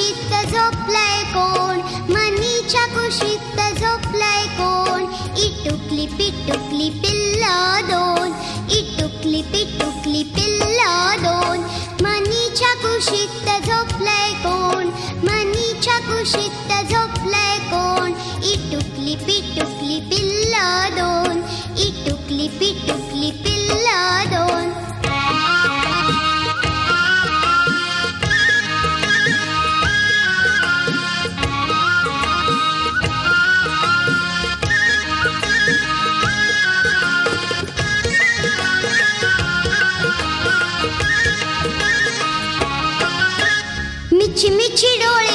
कुशीत झोपलाय कोण, मनीच्या कुशीत झोपलाय कोण. इटुकली पिटुकली पिल्ला दोन, इटुकली पिटुकली पिल्ला दोन. मनीच्या कुशीत झोपलाय कोण, मनीच्या कुशीत झोपलाय कोण. इटुकली पिटुकली पिल्ला दोन, इटुकली पिटुकली पिल्ला दोन. मिची मिची डोळे